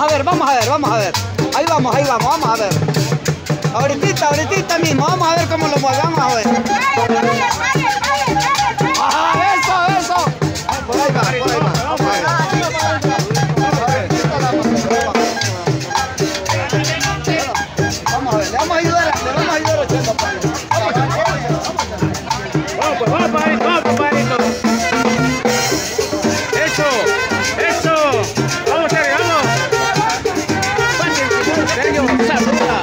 vamos a ver, vamos a ver. Ahí vamos, vamos a ver. Ahorita mismo, vamos a ver cómo lo movemos, a ver. Ajá, eso. Por ahí va. Vamos a ver, le vamos a ayudar a Chendo. Vamos, papadito. Eso. Vamos, Sergio, vamos. Sergio, saluda.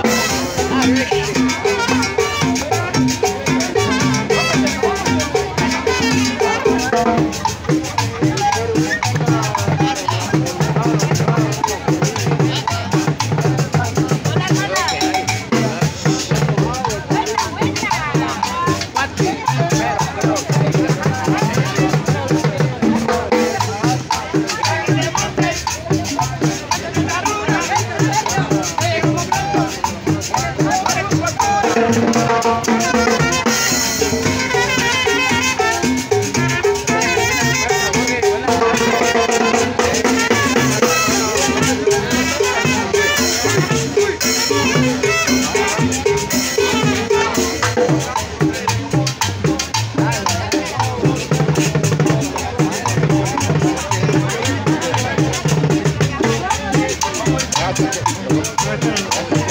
Gracias.